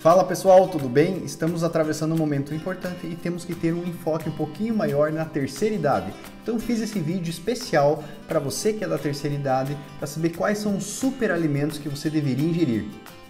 Fala pessoal, tudo bem? Estamos atravessando um momento importante e temos que ter um enfoque um pouquinho maior na terceira idade. Então fiz esse vídeo especial para você que é da terceira idade, para saber quais são os super alimentos que você deveria ingerir.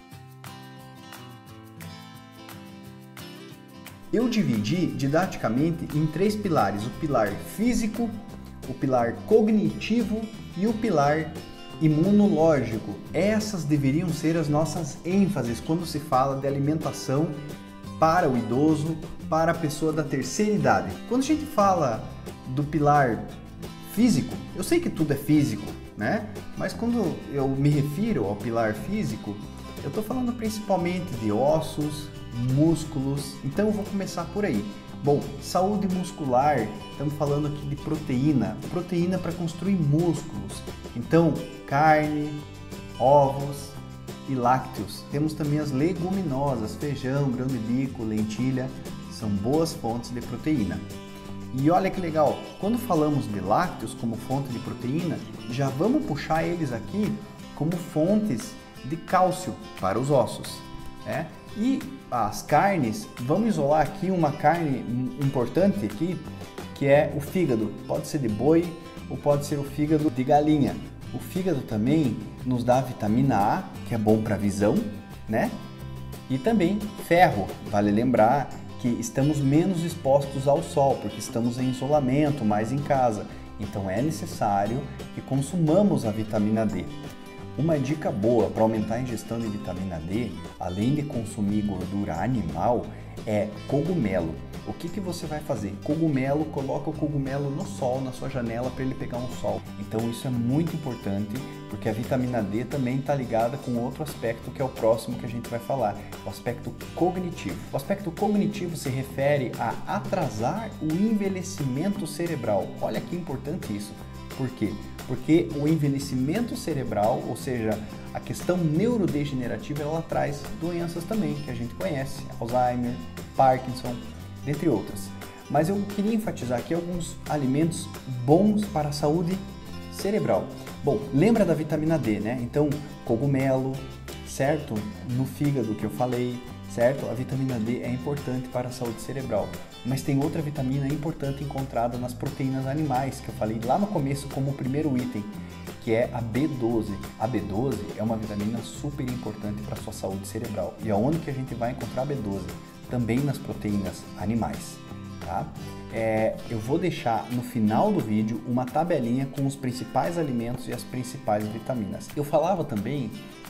Eu dividi didaticamente em 3 pilares: o pilar físico, o pilar cognitivo e o pilar imunológico. Essas deveriam ser as nossas ênfases quando se fala de alimentação para o idoso, para a pessoa da terceira idade. Quando a gente fala do pilar físico, eu sei que tudo é físico, né? Mas quando eu me refiro ao pilar físico, eu estou falando principalmente de ossos, músculos. Então eu vou começar por aí. Bom, saúde muscular, estamos falando aqui de proteína para construir músculos. Então, carne, ovos e lácteos. Temos também as leguminosas, feijão, grão de bico, lentilha, são boas fontes de proteína. E olha que legal, quando falamos de lácteos como fonte de proteína, já vamos puxar eles aqui como fontes de cálcio para os ossos, né? E as carnes, vamos isolar aqui uma carne importante aqui, que é o fígado. Pode ser de boi ou pode ser o fígado de galinha. O fígado também nos dá vitamina A, que é bom para a visão, né? E também ferro. Vale lembrar que estamos menos expostos ao sol, porque estamos em isolamento, mais em casa. Então é necessário que consumamos a vitamina D. Uma dica boa para aumentar a ingestão de vitamina D, além de consumir gordura animal, é cogumelo. O que você vai fazer? Cogumelo, coloca o cogumelo no sol, na sua janela, para ele pegar um sol. Então isso é muito importante, porque a vitamina D também está ligada com outro aspecto, que é o próximo que a gente vai falar, o aspecto cognitivo. O aspecto cognitivo se refere a atrasar o envelhecimento cerebral. Olha que importante isso. Por quê? Porque o envelhecimento cerebral, ou seja, a questão neurodegenerativa, ela traz doenças também que a gente conhece, Alzheimer, Parkinson, dentre outras. Mas eu queria enfatizar aqui alguns alimentos bons para a saúde cerebral. Bom, lembra da vitamina D, né? Então, cogumelo, certo? No fígado que eu falei, certo? A vitamina D é importante para a saúde cerebral. Mas tem outra vitamina importante encontrada nas proteínas animais, que eu falei lá no começo como o primeiro item, que é a B12. A B12 é uma vitamina super importante para a sua saúde cerebral. E aonde que a gente vai encontrar a B12? Também nas proteínas animais, tá? Eu vou deixar no final do vídeo uma tabelinha com os principais alimentos e as principais vitaminas. Eu falava também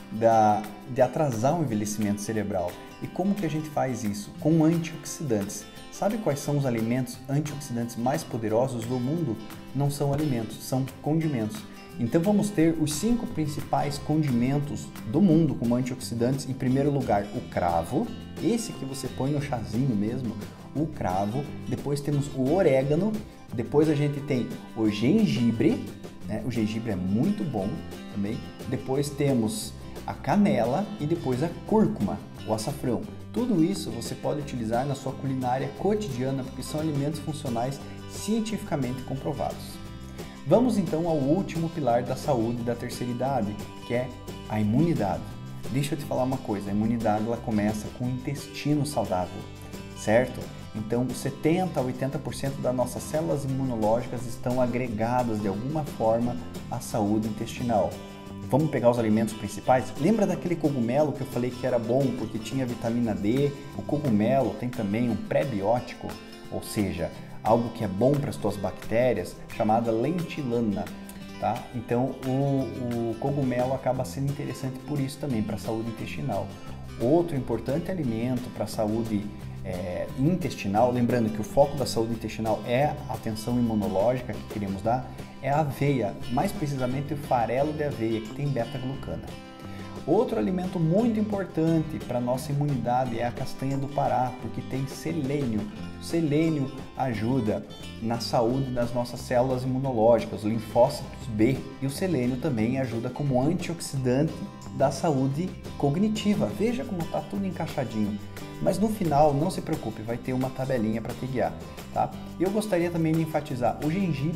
de atrasar o envelhecimento cerebral. E como que a gente faz isso? Com antioxidantes. Sabe quais são os alimentos antioxidantes mais poderosos do mundo? Não são alimentos, são condimentos. Então vamos ter os 5 principais condimentos do mundo como antioxidantes. Em primeiro lugar, o cravo, esse que você põe no chazinho mesmo, o cravo. Depois temos o orégano, depois a gente tem o gengibre, né? O gengibre é muito bom também. Depois temos a canela e depois a cúrcuma, o açafrão. Tudo isso você pode utilizar na sua culinária cotidiana, porque são alimentos funcionais cientificamente comprovados. Vamos então ao último pilar da saúde da terceira idade, que é a imunidade. Deixa eu te falar uma coisa, a imunidade ela começa com o intestino saudável, certo? Então 70% a 80% das nossas células imunológicas estão agregadas de alguma forma à saúde intestinal. Vamos pegar os alimentos principais? Lembra daquele cogumelo que eu falei que era bom porque tinha vitamina D? O cogumelo tem também um prebiótico, ou seja, algo que é bom para as tuas bactérias, chamada lentilana, tá? Então o cogumelo acaba sendo interessante por isso também, para a saúde intestinal. Outro importante alimento para a saúde intestinal, lembrando que o foco da saúde intestinal é a atenção imunológica que queremos dar, é a aveia, mais precisamente o farelo de aveia, que tem beta-glucana. Outro alimento muito importante para a nossa imunidade é a castanha do Pará, porque tem selênio. O selênio ajuda na saúde das nossas células imunológicas, os linfócitos B, e o selênio também ajuda como antioxidante da saúde cognitiva. Veja como está tudo encaixadinho. Mas no final, não se preocupe, vai ter uma tabelinha para te guiar, tá? Eu gostaria também de enfatizar o gengibre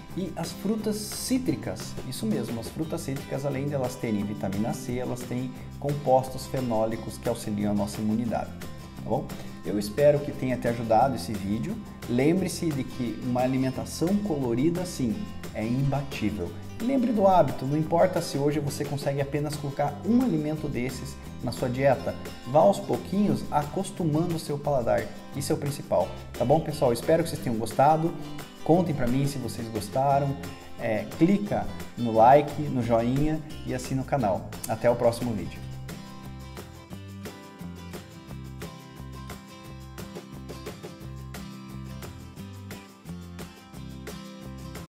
E as frutas cítricas, isso mesmo, as frutas cítricas, além de elas terem vitamina C, elas têm compostos fenólicos que auxiliam a nossa imunidade, tá bom? Eu espero que tenha te ajudado esse vídeo. Lembre-se de que uma alimentação colorida, sim, é imbatível. Lembre do hábito, não importa se hoje você consegue apenas colocar um alimento desses na sua dieta. Vá aos pouquinhos acostumando o seu paladar, isso é o principal. Tá bom, pessoal? Espero que vocês tenham gostado. Contem para mim se vocês gostaram. Clica no like, no joinha e assina o canal. Até o próximo vídeo.